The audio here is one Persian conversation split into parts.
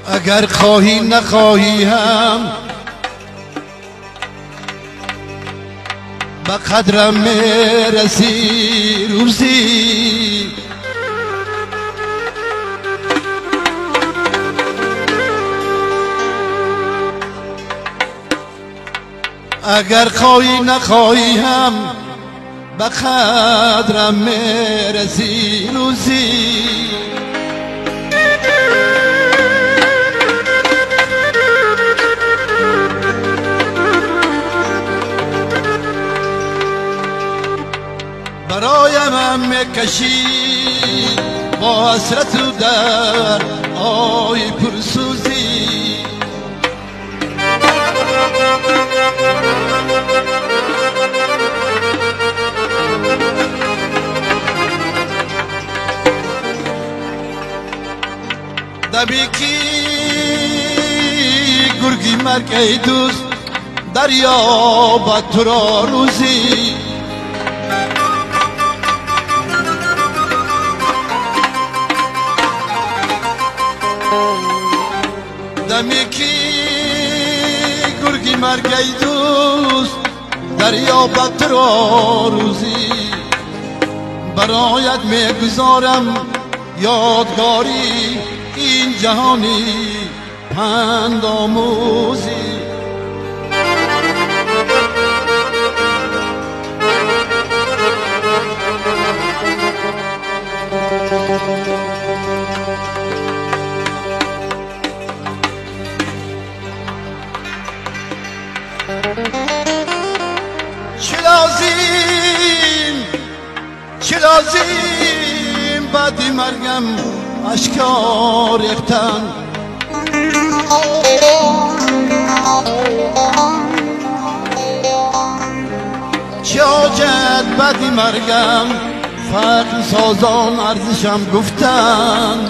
اگر خواهی نخواهی هم به قدرم میرسی روزی. اگر خواهی نخواهی هم به قدرم میرسی روزی. برایم هم میکشی با حسرت و در آی پرسوزی. دمی کی گرگی مرگ ای دوست دریا با تو را روزی. دمی کی گرگی مرگ ای دوست دریا با تو را روزی. برایت میگذارم یادگاری این جهانی پند آموزی. چه لازم بعد مرگم اشکار ریختن. چه حاجت بعد مرگم فقر سازان ارزشم گفتن.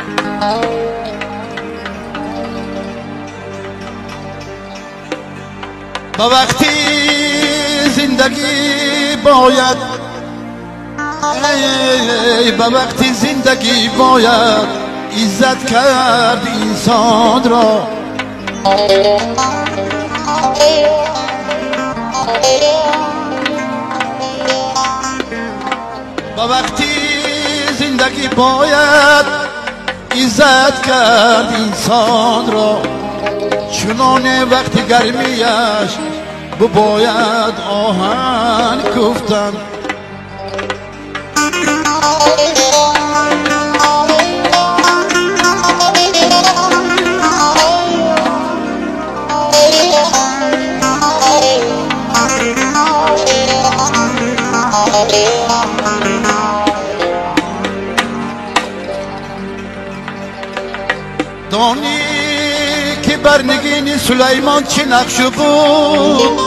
با وقتی زندگی باید با وقتی زندگی باید عزت کرد انسان را. با وقتی زندگی باید عزت کرد انسان را. چنانه وقتی گرمیش باید آهن گفتن. دانی که بر نگین سلیمان چه نقش بود.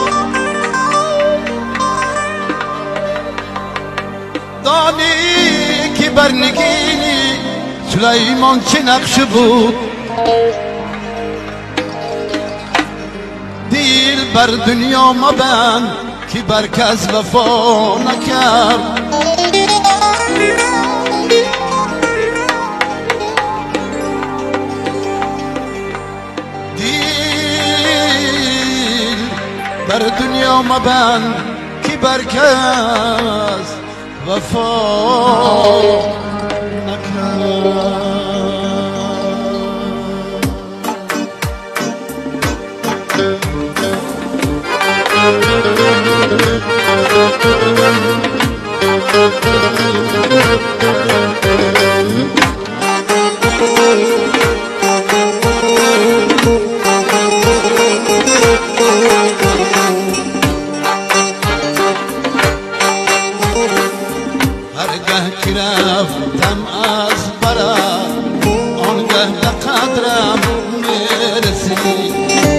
دانی که بر نگین سلیمان چه نقش بود. دل بر دنیا مبند که بر کس وفا نکرد. بر دنیا مبند که بر کس وفا نکرد. هرگه که رفتم از برم آنگه به قدرم میرسی.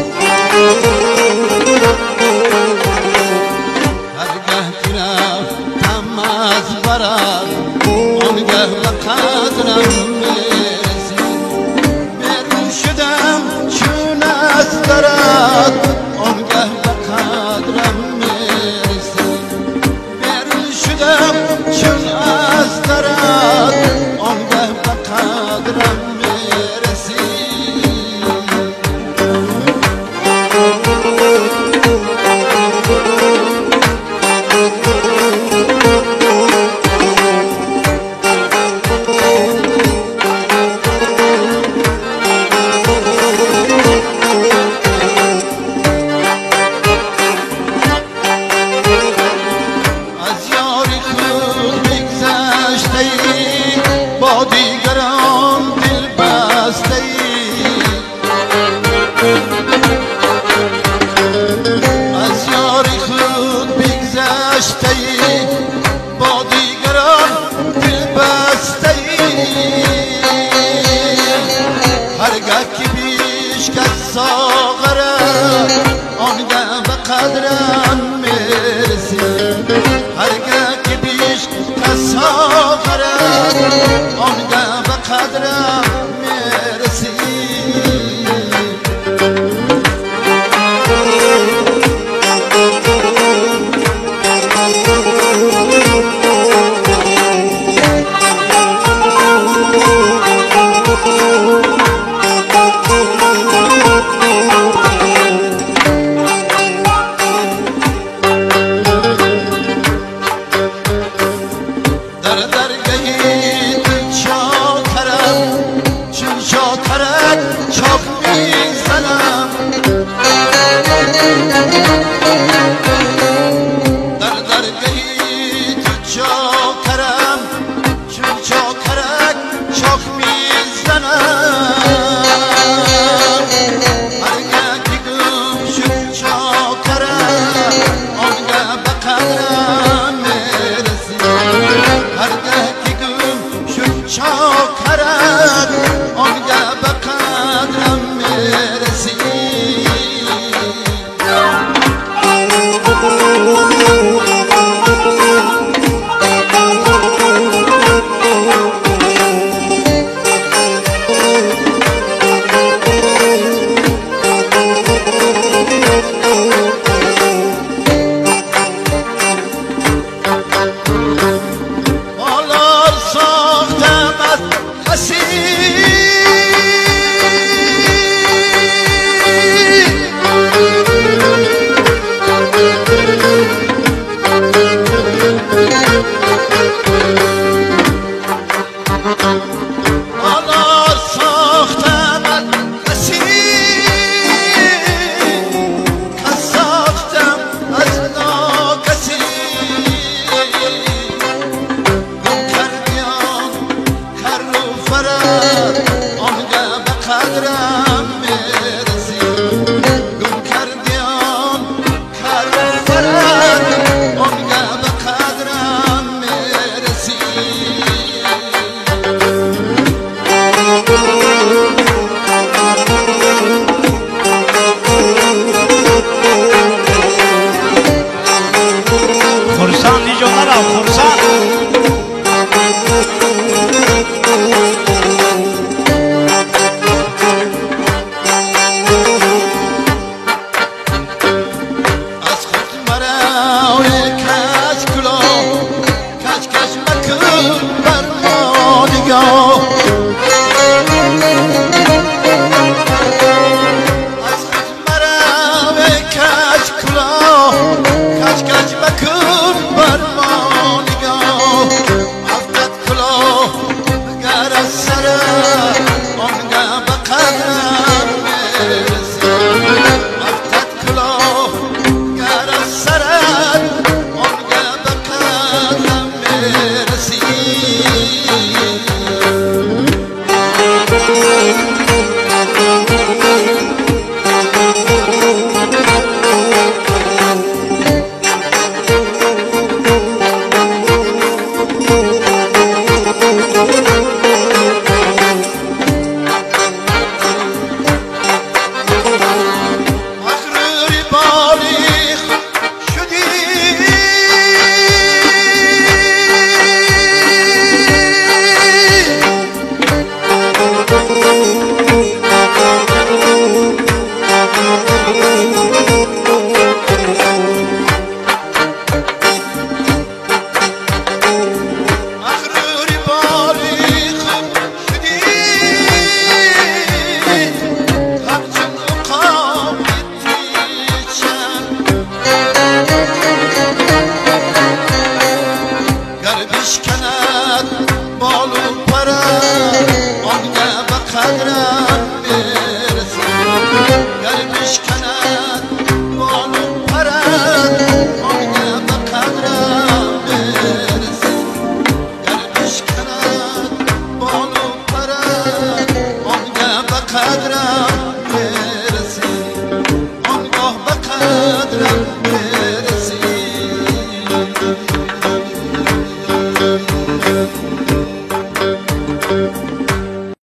هرگه که رفتم از برم آنگه به قدرم میرسی. بیرون شدم چون از درت آنگه به قدرم میرسی. بیرون شدم چون از درت آنگه به قدرم میرسی. قدرم میرسی هرگاه که بیش کسا غرد آنگاه به قدرم میرسی قدرم برسه گرمش کنم